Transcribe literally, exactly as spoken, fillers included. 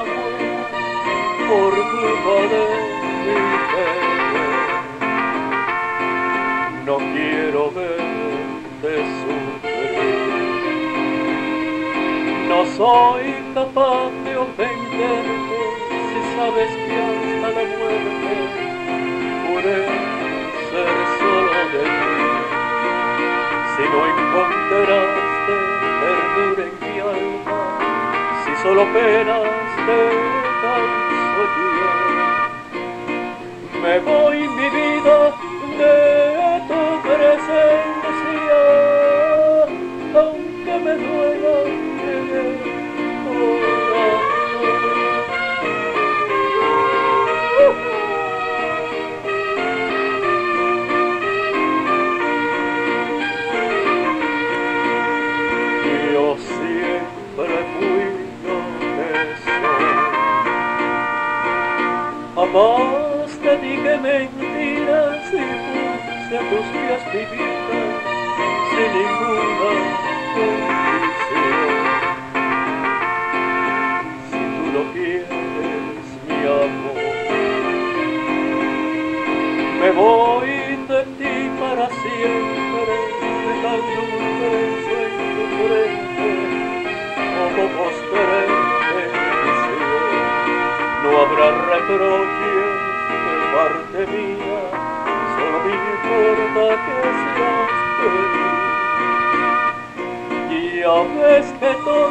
amor por culpa de mi querer. No quiero verte sufrir, no soy capaz de ofenderte si sabes que hasta la muerte pude ser solo de ti. Si no encontraste ternura en mi alma, si solo penas te canso yo, me voy mi vida de tu presencia, aunque me duela en el corazón. Yo siempre fui lo que soy, jamás te dije mentiras y puse a tus pies mi vida sin ninguna condición. Si tú lo quieres, mi amor, me voy de ti para siempre, dejando un beso en tu frente como postre de bendición. No habrá reproches de parte mía, solo me importa que seas feliz. Y ya ves que todo